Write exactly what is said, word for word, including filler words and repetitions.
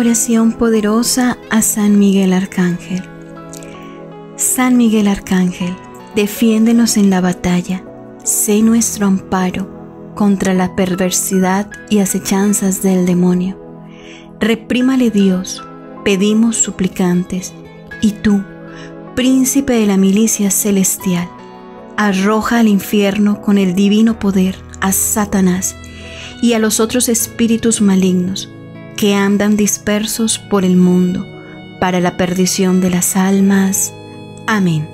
Oración poderosa a San Miguel Arcángel. San Miguel Arcángel, defiéndenos en la batalla, sé nuestro amparo contra la perversidad y acechanzas del demonio. Reprímale Dios, pedimos suplicantes, y tú, príncipe de la milicia celestial, arroja al infierno con el divino poder a Satanás y a los otros espíritus malignos que andan dispersos por el mundo para la perdición de las almas. Amén.